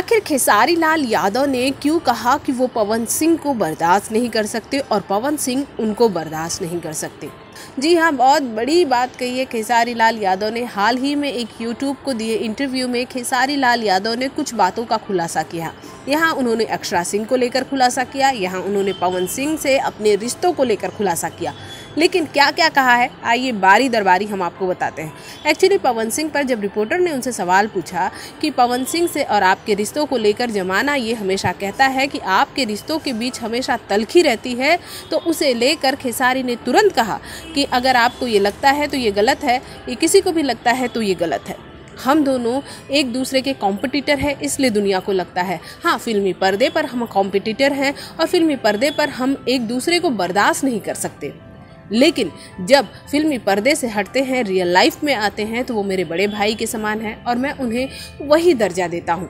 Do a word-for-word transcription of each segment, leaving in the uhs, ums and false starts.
आखिर खेसारी लाल यादव ने क्यों कहा कि वो पवन सिंह को बर्दाश्त नहीं कर सकते और पवन सिंह उनको बर्दाश्त नहीं कर सकते। जी हाँ, बहुत बड़ी बात कही है खेसारी लाल यादव ने। हाल ही में एक यूट्यूब को दिए इंटरव्यू में खेसारी लाल यादव ने कुछ बातों का खुलासा किया। यहाँ उन्होंने अक्षरा सिंह को लेकर खुलासा किया, यहाँ उन्होंने पवन सिंह से अपने रिश्तों को लेकर खुलासा किया। लेकिन क्या क्या कहा है, आइए बारी दर बारी हम आपको बताते हैं। एक्चुअली पवन सिंह पर जब रिपोर्टर ने उनसे सवाल पूछा कि पवन सिंह से और आपके रिश्तों को लेकर जमाना ये हमेशा कहता है कि आपके रिश्तों के बीच हमेशा तलखी रहती है, तो उसे लेकर खेसारी ने तुरंत कहा कि अगर आपको ये लगता है तो ये गलत है, ये किसी को भी लगता है तो ये गलत है। हम दोनों एक दूसरे के कॉम्पिटिटर हैं, इसलिए दुनिया को लगता है। हाँ, फिल्मी पर्दे पर हम कॉम्पिटिटर हैं और फिल्मी पर्दे पर हम एक दूसरे को बर्दाश्त नहीं कर सकते, लेकिन जब फिल्मी पर्दे से हटते हैं, रियल लाइफ में आते हैं, तो वो मेरे बड़े भाई के समान हैं और मैं उन्हें वही दर्जा देता हूँ।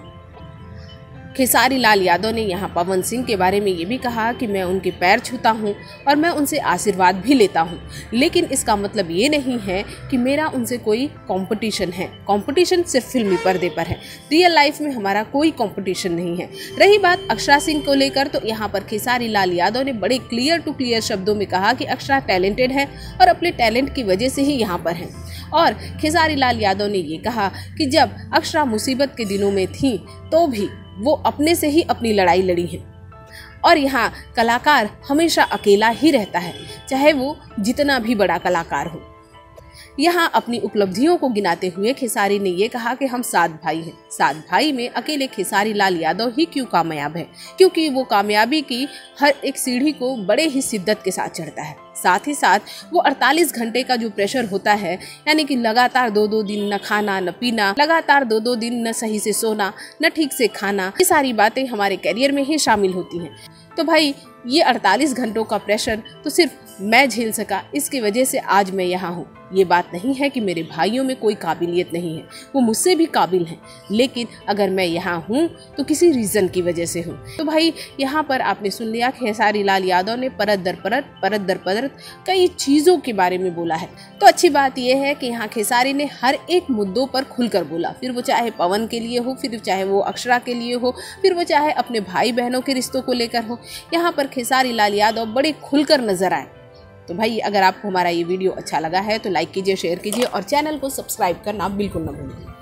खेसारी लाल यादव ने यहाँ पवन सिंह के बारे में ये भी कहा कि मैं उनके पैर छूता हूँ और मैं उनसे आशीर्वाद भी लेता हूँ, लेकिन इसका मतलब ये नहीं है कि मेरा उनसे कोई कंपटीशन है। कंपटीशन सिर्फ फिल्मी पर्दे पर है, रियल लाइफ में हमारा कोई कंपटीशन नहीं है। रही बात अक्षरा सिंह को लेकर, तो यहाँ पर खेसारी लाल यादव ने बड़े क्लियर टू क्लियर शब्दों में कहा कि अक्षरा टैलेंटेड है और अपने टैलेंट की वजह से ही यहाँ पर है। और खेसारी लाल यादव ने ये कहा कि जब अक्षरा मुसीबत के दिनों में थी तो भी वो अपने से ही अपनी लड़ाई लड़ी है और यहाँ कलाकार हमेशा अकेला ही रहता है, चाहे वो जितना भी बड़ा कलाकार हो। यहाँ अपनी उपलब्धियों को गिनाते हुए खेसारी ने ये कहा कि हम सात भाई हैं। सात भाई में अकेले खेसारी लाल यादव ही क्यों कामयाब है, क्योंकि वो कामयाबी की हर एक सीढ़ी को बड़े ही शिद्दत के साथ चढ़ता है। साथ ही साथ वो अड़तालीस घंटे का जो प्रेशर होता है, यानी कि लगातार दो दो दिन न खाना न पीना, लगातार दो दो दिन न सही से सोना न ठीक से खाना, ये सारी बातें हमारे करियर में ही शामिल होती हैं। तो भाई ये अड़तालीस घंटों का प्रेशर तो सिर्फ मैं झेल सका, इसकी वजह से आज मैं यहाँ हूँ। ये बात नहीं है कि मेरे भाइयों में कोई काबिलियत नहीं है, वो मुझसे भी काबिल हैं, लेकिन अगर मैं यहाँ हूँ तो किसी रीज़न की वजह से हूँ। तो भाई यहाँ पर आपने सुन लिया, खेसारी लाल यादव ने परत दर परत परत दर परत कई चीज़ों के बारे में बोला है। तो अच्छी बात यह है कि यहाँ खेसारी ने हर एक मुद्दों पर खुलकर बोला, फिर वो चाहे पवन के लिए हो, फिर चाहे वो अक्षरा के लिए हो, फिर वो चाहे अपने भाई बहनों के रिश्तों को लेकर हो। यहाँ पर खेसारी लाल यादव बड़े खुलकर नजर आए। तो भाई अगर आपको हमारा ये वीडियो अच्छा लगा है तो लाइक कीजिए, शेयर कीजिए और चैनल को सब्सक्राइब करना बिल्कुल न भूलिए।